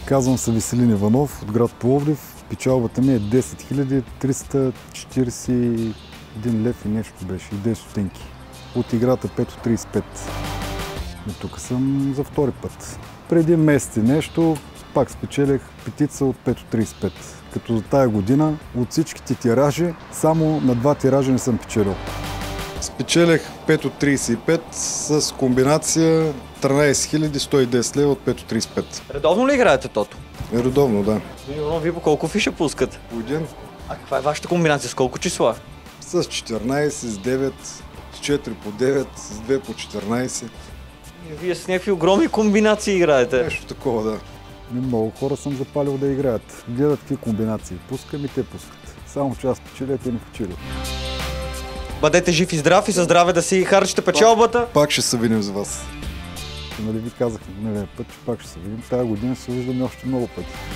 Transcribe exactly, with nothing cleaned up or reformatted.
Казвам се Веселин Иванов от град Пловдив. Печалбата ми е десет хиляди триста четиридесет и един лев и нещо беше, и десет стотинки. От играта пет от тридесет и пет. И тук съм за втори път. Преди месец и нещо пак спечелих петица от пет от тридесет и пет. Като за тая година от всичките тиражи само на два тиража не съм печелил. Спечелих пет от тридесет и пет с комбинация тринадесет хиляди сто и десет лева от пет от тридесет и пет. Редовно ли играете тото? Редовно, да. Но вие по колко фиша пускате? По един. А каква е вашата комбинация? С колко числа? С четиринадесет, с девет, с четири по девет, с две по четиринадесет. И вие с някакви огромни комбинации играете. Нещо такова, да. Много хора съм запалил да играят. Гледат какви комбинации пускам и те пускат. Само че аз печеля, те не печелят. Бъдете жив и здрав и със здраве да си харчите печалбата. Пак, пак ще се видим с вас. Нали ви казах миналия път, че пак ще се видим. Тая година ще се виждаме още много пъти.